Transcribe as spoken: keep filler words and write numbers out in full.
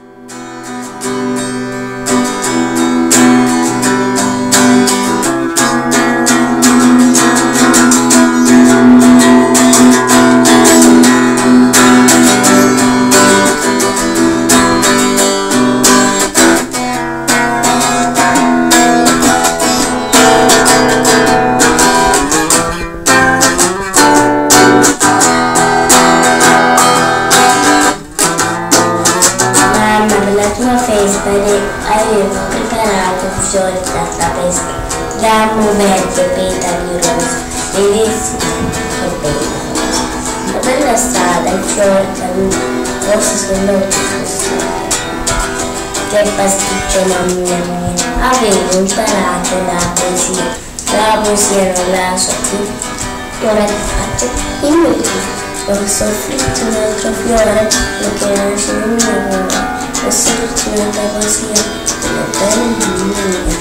Avevo preparato fiori da tapesca, ramo verde, petali rosa, bellissimi e belli. La bella strada, il fiore caduto, forse sull'occhio fosse. Che pasticcio mamma mia, avevo imparato la poesia, la poesia non la so più, ora che faccio il mio figlio. Ho soffritto un altro fiore, perché nasce nel mio cuore, ho soffritto un'altra poesia, una bella